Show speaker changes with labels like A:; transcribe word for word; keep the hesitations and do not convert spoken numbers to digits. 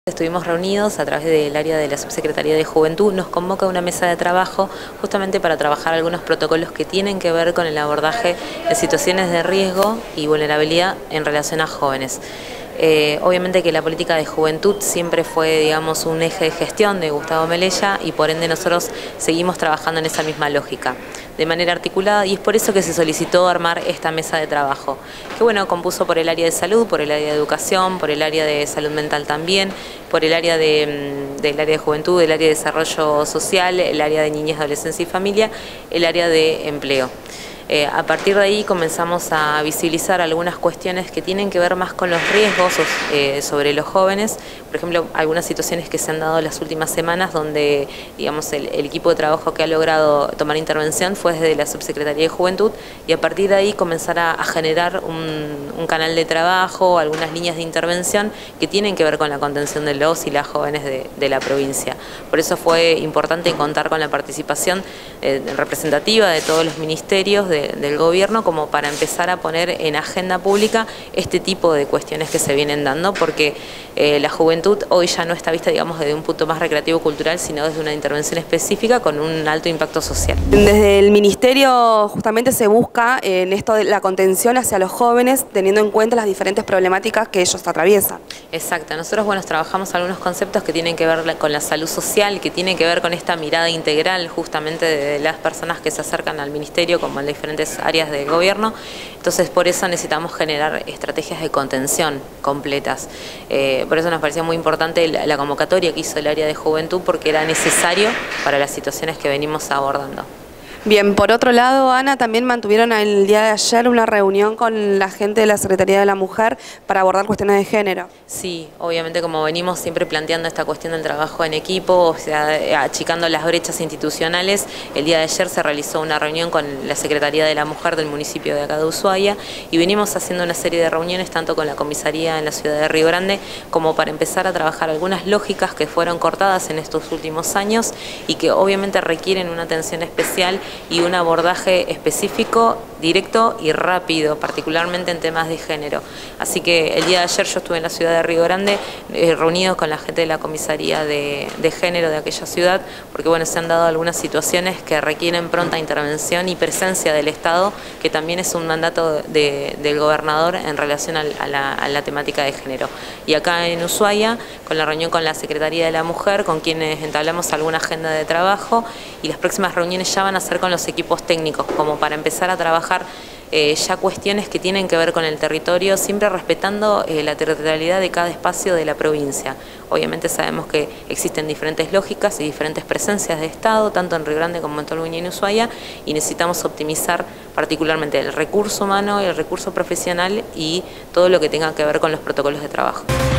A: Estuvimos reunidos a través del área de la Subsecretaría de Juventud, nos convoca una mesa de trabajo justamente para trabajar algunos protocolos que tienen que ver con el abordaje de situaciones de riesgo y vulnerabilidad en relación a jóvenes. Eh, obviamente que la política de juventud siempre fue, digamos, un eje de gestión de Gustavo Melella y por ende nosotros seguimos trabajando en esa misma lógica, de manera articulada, y es por eso que se solicitó armar esta mesa de trabajo, que bueno, compuso por el área de salud, por el área de educación, por el área de salud mental también, por el área de, del área de juventud, el área de desarrollo social, el área de niñez, adolescencia y familia, el área de empleo. Eh, a partir de ahí comenzamos a visibilizar algunas cuestiones que tienen que ver más con los riesgos eh, sobre los jóvenes. Por ejemplo, algunas situaciones que se han dado en las últimas semanas donde, digamos, el, el equipo de trabajo que ha logrado tomar intervención fue desde la Subsecretaría de Juventud, y a partir de ahí comenzar a, a generar un, un canal de trabajo, algunas líneas de intervención que tienen que ver con la contención de los y las jóvenes de, de la provincia. Por eso fue importante contar con la participación eh, representativa de todos los ministerios de del gobierno, como para empezar a poner en agenda pública este tipo de cuestiones que se vienen dando, porque eh, la juventud hoy ya no está vista, digamos, desde un punto más recreativo-cultural, sino desde una intervención específica con un alto impacto social.
B: Desde el Ministerio justamente se busca en esto de la contención hacia los jóvenes, teniendo en cuenta las diferentes problemáticas que ellos atraviesan.
A: Exacto, nosotros bueno, trabajamos algunos conceptos que tienen que ver con la salud social, que tienen que ver con esta mirada integral justamente de las personas que se acercan al Ministerio, como en diferentes áreas del gobierno. Entonces por eso necesitamos generar estrategias de contención completas. Eh, por eso nos parecía muy importante la, la convocatoria que hizo el área de juventud, porque era necesario para las situaciones que venimos abordando.
B: Bien, por otro lado, Ana, también mantuvieron el día de ayer una reunión con la gente de la Secretaría de la Mujer para abordar cuestiones de género.
A: Sí, obviamente como venimos siempre planteando esta cuestión del trabajo en equipo, o sea, achicando las brechas institucionales, el día de ayer se realizó una reunión con la Secretaría de la Mujer del municipio de acá de Ushuaia, y venimos haciendo una serie de reuniones tanto con la comisaría en la ciudad de Río Grande, como para empezar a trabajar algunas lógicas que fueron cortadas en estos últimos años y que obviamente requieren una atención especial y un abordaje específico, directo y rápido, particularmente en temas de género. Así que el día de ayer yo estuve en la ciudad de Río Grande, eh, reunido con la gente de la comisaría de, de género de aquella ciudad, porque bueno, se han dado algunas situaciones que requieren pronta intervención y presencia del Estado, que también es un mandato de, del gobernador en relación a, a, la, a la temática de género. Y acá en Ushuaia, con la reunión con la Secretaría de la Mujer, con quienes entablamos alguna agenda de trabajo, y las próximas reuniones ya van a ser con los equipos técnicos, como para empezar a trabajar Eh, ya cuestiones que tienen que ver con el territorio, siempre respetando eh, la territorialidad de cada espacio de la provincia. Obviamente sabemos que existen diferentes lógicas y diferentes presencias de Estado, tanto en Río Grande como en Tolhuin y en Ushuaia, y necesitamos optimizar particularmente el recurso humano, el recurso profesional y todo lo que tenga que ver con los protocolos de trabajo.